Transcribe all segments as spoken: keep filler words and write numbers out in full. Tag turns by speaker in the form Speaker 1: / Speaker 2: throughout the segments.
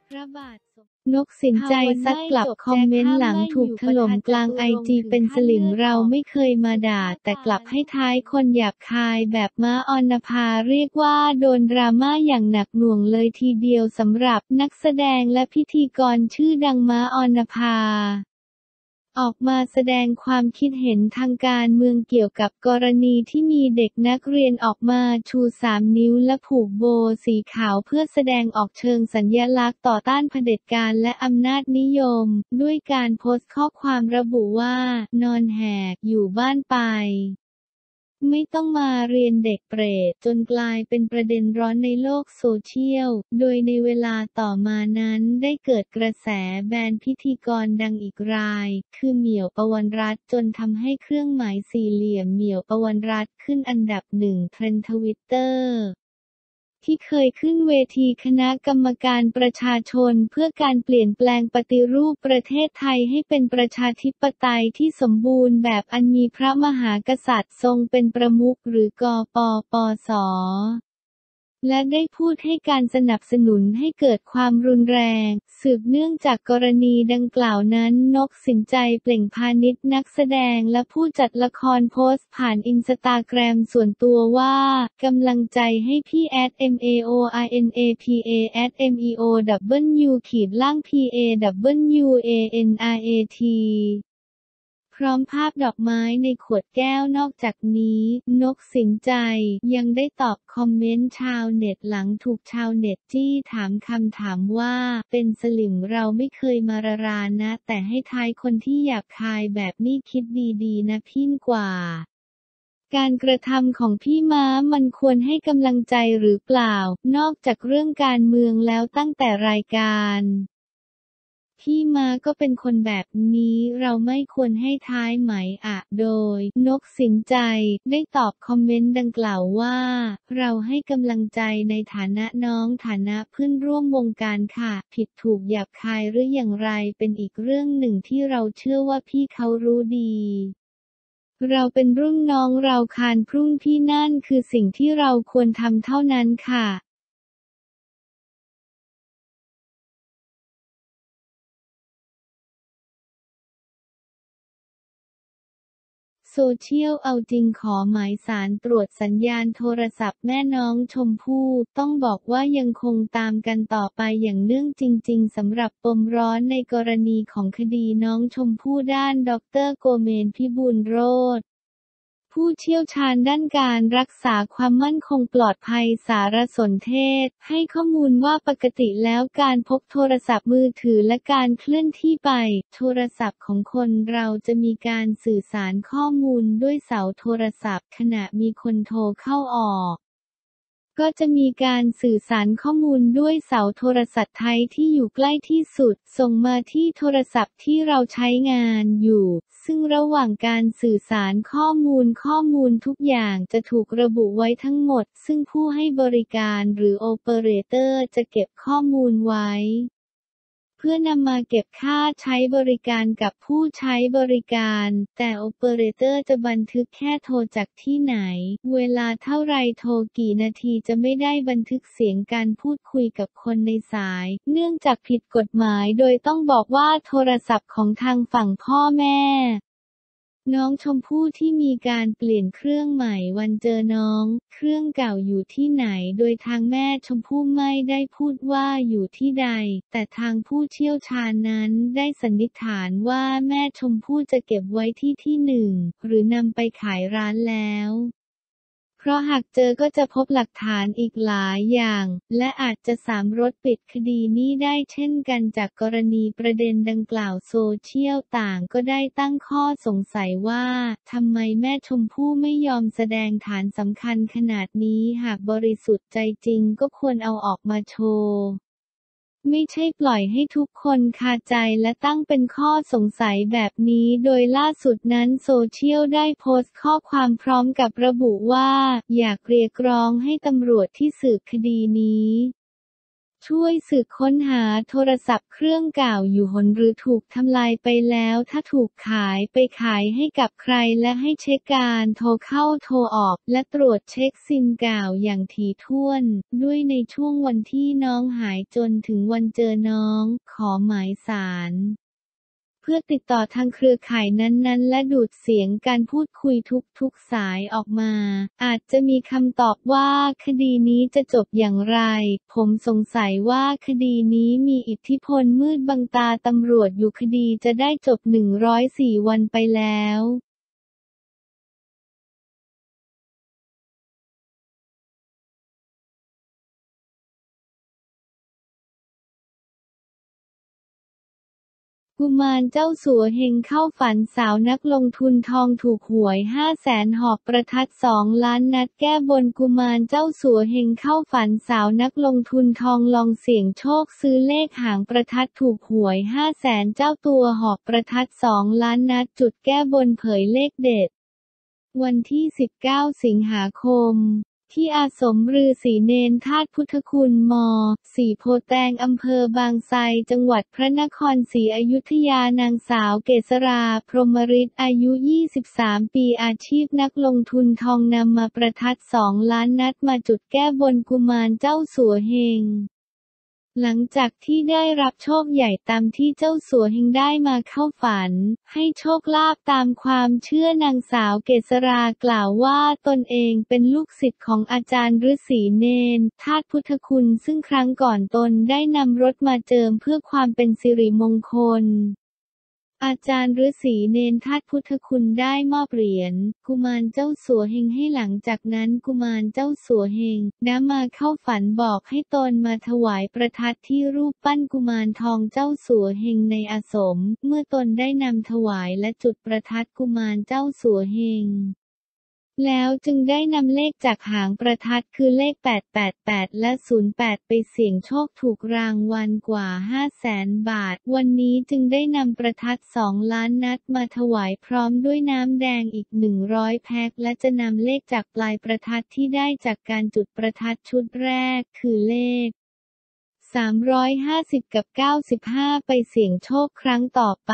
Speaker 1: พระบาท
Speaker 2: นกสินใจซัดกลับคอมเมนต์หลังถูกถล่มกลางไอจีเป็นสลิ่มเราไม่เคยมาด่าแต่กลับให้ท้ายคนหยาบคายแบบม้าออนภาเรียกว่าโดนดราม่าอย่างหนักหน่วงเลยทีเดียวสำหรับนักแสดงและพิธีกรชื่อดังม้าออนภาออกมาแสดงความคิดเห็นทางการเมืองเกี่ยวกับกรณีที่มีเด็กนักเรียนออกมาชูสามนิ้วและผูกโบสีขาวเพื่อแสดงออกเชิงสัญลักษณ์ต่อต้านเผด็จการและอำนาจนิยมด้วยการโพสต์ข้อความระบุว่านอนแหกอยู่บ้านไปไม่ต้องมาเรียนเด็กเปรตจนกลายเป็นประเด็นร้อนในโลกโซเชียลโดยในเวลาต่อมานั้นได้เกิดกระแสแบนพิธีกรดังอีกรายคือเหมียวปวรรณรัตน์จนทำให้เครื่องหมายสี่เหลี่ยมเหมียวปวรรณรัตน์ขึ้นอันดับหนึ่งเทรนด์ทวิตเตอร์ที่เคยขึ้นเวทีคณะกรรมการประชาชนเพื่อการเปลี่ยนแปลงปฏิรูปประเทศไทยให้เป็นประชาธิปไตยที่สมบูรณ์แบบอันมีพระมหากษัตริย์ทรงเป็นประมุขหรือกปปส.และได้พูดให้การสนับสนุนให้เกิดความรุนแรงสืบเนื่องจากกรณีดังกล่าวนั้นนกสินใจเปล่งพานิชนักแสดงและผู้จัดละครโพสต์ผ่านอินสตาแกรมส่วนตัวว่ากำลังใจให้พี่แอด เอ็ม เอ โอ อาร์ เอ็น เอ พี เอ แอด เอ็ม อี โอ ดับเบิลยู ขีดล่าง พี เอ ดับเบิลยู เอ เอ็น อาร์ เอ ทีพร้อมภาพดอกไม้ในขวดแก้วนอกจากนี้นกสินใจยังได้ตอบคอมเมนต์ชาวเน็ตหลังถูกชาวเน็ตจี้ถามคำถามว่าเป็นสลิ่มเราไม่เคยมาระรานะแต่ให้ท้ายคนที่หยาบคายแบบนี้คิดดีๆนะพี่กว่าการกระทำของพี่ม้ามันควรให้กำลังใจหรือเปล่านอกจากเรื่องการเมืองแล้วตั้งแต่รายการพี่ม้าก็เป็นคนแบบนี้เราไม่ควรให้ท้ายไหมอะโดยนกสินใจได้ตอบคอมเมนต์ดังกล่าวว่าเราให้กำลังใจในฐานะน้องฐานะเพื่อนร่วมวงการค่ะผิดถูกหยาบคายหรืออย่างไรเป็นอีกเรื่องหนึ่งที่เราเชื่อว่าพี่เขารู้ดีเราเป็นรุ่นน้องเราคานพรุ่งพี่นั่นคือสิ่งที่เราควรทำเท่านั้นค่ะโซเชียลเอาจริงขอหมายศาลตรวจสัญญาณโทรศัพท์แม่น้องชมพู่ต้องบอกว่ายังคงตามกันต่อไปอย่างเนื่องจริงๆสำหรับปมร้อนในกรณีของคดีน้องชมพู่ด้านดร.โกเมนต์พิบูลโรจน์ผู้เชี่ยวชาญด้านการรักษาความมั่นคงปลอดภัยสารสนเทศให้ข้อมูลว่าปกติแล้วการพกโทรศัพท์มือถือและการเคลื่อนที่ไปโทรศัพท์ของคนเราจะมีการสื่อสารข้อมูลด้วยเสาโทรศัพท์ขณะมีคนโทรเข้าออกก็จะมีการสื่อสารข้อมูลด้วยเสาโทรศัพท์ไทยที่อยู่ใกล้ที่สุดส่งมาที่โทรศัพท์ที่เราใช้งานอยู่ซึ่งระหว่างการสื่อสารข้อมูลข้อมูลทุกอย่างจะถูกระบุไว้ทั้งหมดซึ่งผู้ให้บริการหรือโอเปอเรเตอร์จะเก็บข้อมูลไว้เพื่อนำมาเก็บค่าใช้บริการกับผู้ใช้บริการแต่โอเปอเรเตอร์จะบันทึกแค่โทรจากที่ไหนเวลาเท่าไรโทรกี่นาทีจะไม่ได้บันทึกเสียงการพูดคุยกับคนในสายเนื่องจากผิดกฎหมายโดยต้องบอกว่าโทรศัพท์ของทางฝั่งพ่อแม่น้องชมพู่ที่มีการเปลี่ยนเครื่องใหม่วันเจอน้องเครื่องเก่าอยู่ที่ไหนโดยทางแม่ชมพู่ไม่ได้พูดว่าอยู่ที่ใดแต่ทางผู้เชี่ยวชาญนั้นได้สันนิษฐานว่าแม่ชมพู่จะเก็บไว้ที่ที่หนึ่งหรือนำไปขายร้านแล้วเพราะหากเจอก็จะพบหลักฐานอีกหลายอย่างและอาจจะสามารถปิดคดีนี้ได้เช่นกันจากกรณีประเด็นดังกล่าวโซเชียลต่างก็ได้ตั้งข้อสงสัยว่าทำไมแม่ชมพู่ไม่ยอมแสดงฐานสำคัญขนาดนี้หากบริสุทธิ์ใจจริงก็ควรเอาออกมาโชว์ไม่ใช่ปล่อยให้ทุกคนคาใจและตั้งเป็นข้อสงสัยแบบนี้โดยล่าสุดนั้นโซเชียลได้โพสต์ข้อความพร้อมกับระบุว่าอยากเรียกร้องให้ตำรวจที่สืบคดีนี้ช่วยสืบค้นหาโทรศัพท์เครื่องเก่าอยู่หนหรือถูกทำลายไปแล้วถ้าถูกขายไปขายให้กับใครและให้เช็คการโทรเข้าโทรออกและตรวจเช็คซิมเก่าอย่างถี่ถ้วนด้วยในช่วงวันที่น้องหายจนถึงวันเจอน้องขอหมายศาลเพื่อติดต่อทางเครือข่ายนั้นๆและดูดเสียงการพูดคุยทุกๆสายออกมาอาจจะมีคำตอบว่าคดีนี้จะจบอย่างไรผมสงสัยว่าคดีนี้มีอิทธิพลมืดบังตาตำรวจอยู่คดีจะได้จบหนึ่งร้อยสี่วันไปแล้วกุมารเจ้าสัวเฮงเข้าฝันสาวนักลงทุนทองถูกหวยห้าแสนหอบประทัดสองล้านนัดแก้บนกุมารเจ้าสัวเฮงเข้าฝันสาวนักลงทุนทองลองเสี่ยงโชคซื้อเลขหางประทัดถูกหวยห้าแสนเจ้าตัวหอบประทัดสองล้านนัดจุดแก้บนเผยเลขเด็ดวันที่สิบเก้าสิงหาคมที่อาสมฤาษีเนรธาตุพุทธคุณมสีโพธิ์แตงอำเภอบางไทรจังหวัดพระนครศรีอยุธยานางสาวเกษราพรหมฤทธิ์อายุยี่สิบสามปีอาชีพนักลงทุนทองนำมาประทัดสองล้านนัดมาจุดแก้บนกุมารเจ้าสัวเฮงหลังจากที่ได้รับโชคใหญ่ตามที่เจ้าสัวเฮงได้มาเข้าฝันให้โชคลาภตามความเชื่อนางสาวเกษรากล่าวว่าตนเองเป็นลูกศิษย์ของอาจารย์ฤาษีเนรธาตุพุทธคุณซึ่งครั้งก่อนตนได้นำรถมาเจิมเพื่อความเป็นสิริมงคลอาจารย์ฤาษีเนรธาตุพุทธคุณได้มอบเหรียญกุมารเจ้าสัวเฮงให้หลังจากนั้นกุมารเจ้าสัวเฮงได้มาเข้าฝันบอกให้ตนมาถวายประทัดที่รูปปั้นกุมารทองเจ้าสัวเฮงในอาสมเมื่อตนได้นำถวายและจุดประทัดกุมารเจ้าสัวเฮงแล้วจึงได้นำเลขจากหางประทัดคือเลขแปด แปด แปดและศูนย์ แปดไปเสี่ยงโชคถูกรางวัลกว่าห้าแสนบาทวันนี้จึงได้นำประทัดสองล้านนัดมาถวายพร้อมด้วยน้ำแดงอีกหนึ่งร้อยแพ็คและจะนำเลขจากปลายประทัดที่ได้จากการจุดประทัดชุดแรกคือเลขสามร้อยห้าสิบกับเก้าสิบห้าไปเสี่ยงโชคครั้งต่อไป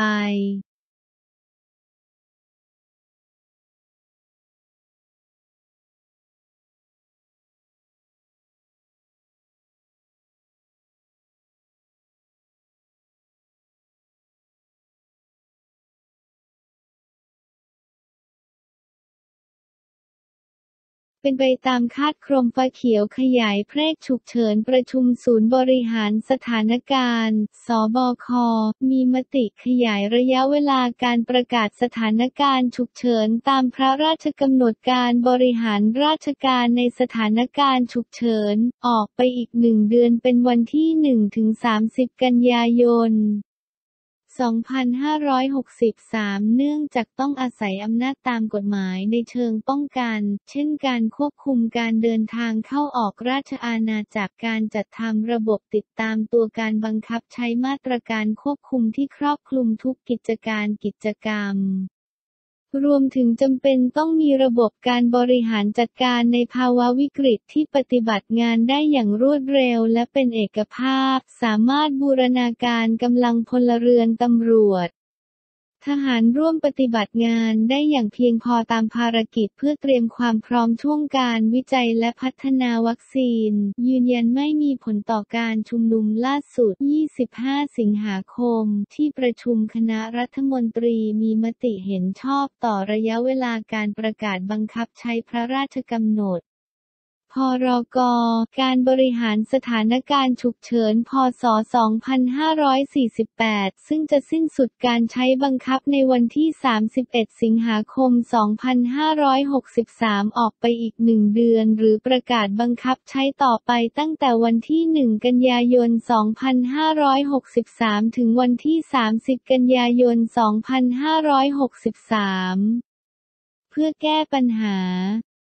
Speaker 2: เป็นไปตามคาดกรมฟ้าเขียวขยายเพรกฉุกเฉินประชุมศูนย์บริหารสถานการณ์สบคมีมติขยายระยะเวลาการประกาศสถานการณ์ฉุกเฉินตามพระราชกำหนดการบริหารราชการในสถานการณ์ฉุกเฉินออกไปอีกหนึ่งเดือนเป็นวันที่หนึ่งถึงสามสิบกันยายนสองพันห้าร้อยหกสิบสาม เนื่องจากต้องอาศัยอำนาจตามกฎหมายในเชิงป้องกัน เช่นการควบคุมการเดินทางเข้าออกราชอาณาจักรการจัดทำระบบติดตามตัวการบังคับใช้มาตรการควบคุมที่ครอบคลุมทุกกิจการกิจกรรมรวมถึงจำเป็นต้องมีระบบการบริหารจัดการในภาวะวิกฤตที่ปฏิบัติงานได้อย่างรวดเร็วและเป็นเอกภาพสามารถบูรณาการกำลังพลเรือนตำรวจทหารร่วมปฏิบัติงานได้อย่างเพียงพอตามภารกิจเพื่อเตรียมความพร้อมช่วงการวิจัยและพัฒนาวัคซีนยืนยันไม่มีผลต่อการชุมนุมล่าสุดยี่สิบห้าสิงหาคมที่ประชุมคณะรัฐมนตรีมีมติเห็นชอบต่อระยะเวลาการประกาศบังคับใช้พระราชกำหนดพรก.การบริหารสถานการณ์ฉุกเฉินพ.ศ. สองพันห้าร้อยสี่สิบแปด ซึ่งจะสิ้นสุดการใช้บังคับในวันที่ สามสิบเอ็ด สิงหาคม สองพันห้าร้อยหกสิบสาม ออกไปอีกหนึ่งเดือนหรือประกาศบังคับใช้ต่อไปตั้งแต่วันที่ หนึ่ง กันยายน สองพันห้าร้อยหกสิบสาม ถึงวันที่ สามสิบ กันยายน สองพันห้าร้อยหกสิบสาม เพื่อแก้ปัญหา